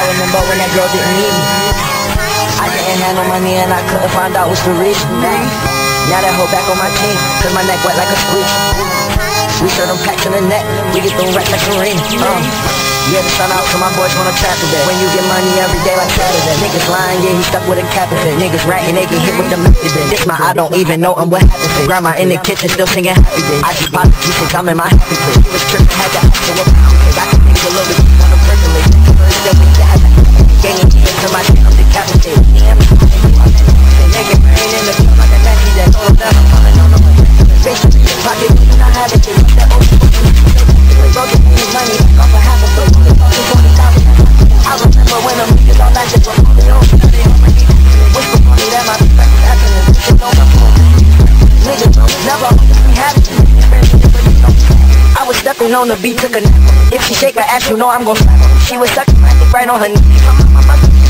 remember when that girl didn't need me. I didn't have no money and I couldn't find out what's the reason. Now that hoe back on my team, cause my neck wet like a squeak. We serve them packs in the neck, we get them racks like a ring. Yeah, the sun out, so my boys wanna trap today. When you get money every day like Saturday. Niggas lying, yeah, he stuck with a cap of it. Niggas ratting, they get hit with the method. This my, I don't even know what happened. Grandma in the kitchen still singing happy day. I just bought the juice, I'm in my happy place. She was tripping, had to ask her what I can think a little bit on the percolate. Still with that, gang it into my shit, I'm decapitated. Damn, nigga, ain't in the club like a Nazi that all of them, I'm falling on the way. Bitch, pocket, you not have it, that old bro, get me money, off a half a foot, I remember when them niggas all that shit were falling on me. Whisper for me that my acting shit on my phone. Niggas never had it. I was stepping on the beat, took a nap. If she shake her ass, you know I'm gon' slap her. She was sucking my dick right on her knee.